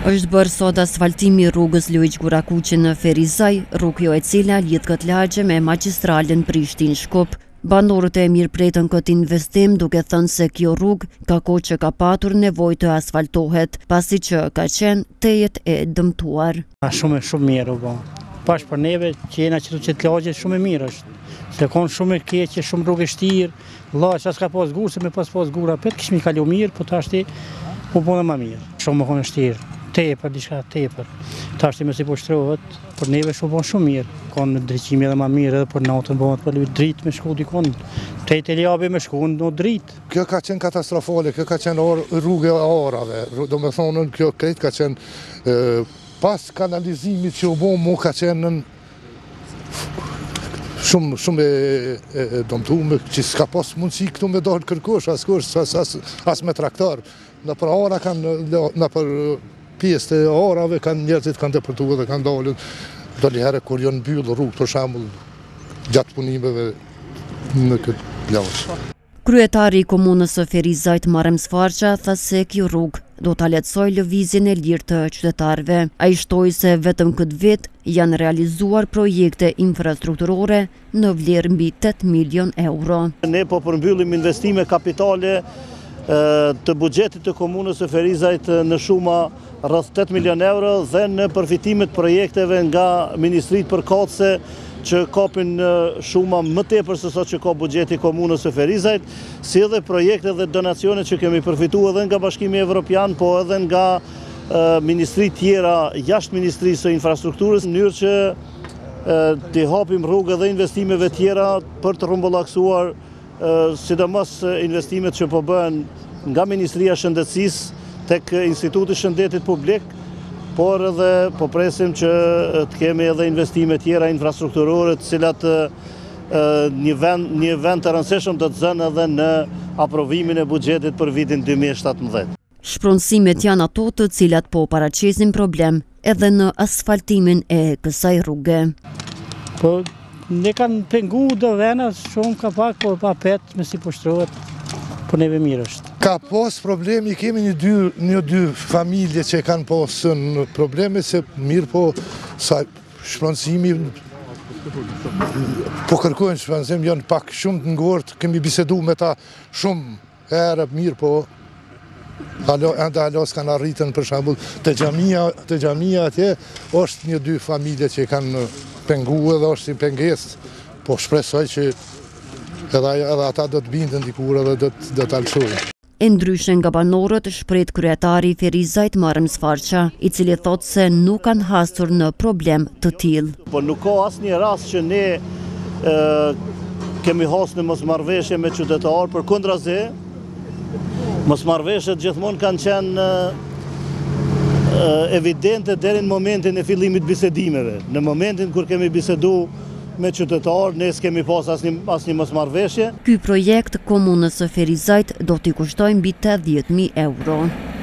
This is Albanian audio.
Është bërë sot asfaltimi rrugës Luiq Gurakuqi në Ferizaj, rrugë e cila lidh këtë lagje me magjistralen Prishtinë-Shkup. Banorët e mirëpretën këtë investim duke thënë se kjo rrugë ka kohë që ka patur nevojë të asfaltohet, pasi që ka qenë tejet e dëmtuar. Shumë mirë u bë. Pash për neve që jena që të lagje shumë e mirë është. Se konë shumë e keqe, shumë rrugë e shtirë, lagje as ka pas gurë, se me pas gura pet kishmi kalu mirë, po tashti u bënë më mirë. Shumë më konë e shtirë. Tepër, diçka tepër. Tashti me si po shtrohet, për neve shumë mirë. Konë drejqimi edhe më mirë edhe për natën bëhet për dritë me shku dikon. Tejt e ljabe me shku në dritë. Kjo ka qenë katastrofale, kjo ka qenë rrugë e arave. Do me thonën, kjo krejt ka qenë pas kanalizimit që u bo mu ka qenë shumë e domtume, që s'ka pas mundësi këtu me dalë kërkosh, as me traktar. Në për ara kanë, në për pjesë të arave, njerëzit kanë depërtuar dhe kanë dalën. Do lihere kur janë mbyllë rrugë, për shembull, gjatë punimeve në këtë lagje. Kryetari i komunës së Ferizajt Marem Sfarqa tha se kjo rrugë do ta lehtësojë lëvizjen e lirë të qytetarëve. Ai shtoi se vetëm këtë vit janë realizuar projekte infrastrukturore në vlerë mbi 8 milion euro. Ne po përmbyllim investime kapitale të buxhetit të komunës së Ferizajt në shuma rreth 8 milion euro dhe në përfitimet projekteve nga Ministritë Përkatëse që kapin shuma më tepër se sa që ka buxheti komunës së Ferizajt, si edhe projekte dhe donacione që kemi përfituar edhe nga Bashkimi Evropian, po edhe nga ministri tjera jashtë Ministrisë së Infrastrukturës, në mënyrë që t'i hapim rrugë dhe investimeve tjera për të rrumbullaksuar sidomos investimet që po bëhen nga Ministria e Shëndetësisë tek Instituti i Shëndetit Publik, por edhe po presim që të kemi edhe investime tjera infrastrukturore, të cilat një vend të rëndësishëm do të zënë edhe në aprovimin e buxhetit për vitin 2017. Shpronësimet janë ato të cilat po paraqesin problem edhe në asfaltimin e kësaj rruge. Po ne kanë pengu do vena shumë ka pak, po pa pet me si po shtrohet, po neve mirë është. Ka pas problemi, kemi një dy familje që kanë pasën probleme, se mirë po sa shpronësimi po kërkojnë shpronësim, janë pak shumë të ngortë, kemi bisedu me ta shumë herë, mirë po ende alo s'kan arritën, për shembull te xhamia atje, është një dy familje që kanë pengu edhe është si pengesë, po shpresoj që edhe ata do të bindën dikur edhe do të alçojnë. E ndryshe nga banorët, shpreh kryetari i Ferizajt Marem Sfarqa, i cili thotë se nuk kanë hasur në problem të tillë. Po nuk ka asnjë rast që ne kemi hasur në mosmarrveshje me qytetarë, përkundrazi, mosmarrveshjet gjithmonë kanë qenë evidente deri në momentin e fillimit bisedimeve. Në momentin kur kemi bisedu me qytetarë, ne s'kemi pas asnjë mosmarrveshje. Ky projekt komunës së Ferizajt do t'i kushtojë mbi 80.000 euro.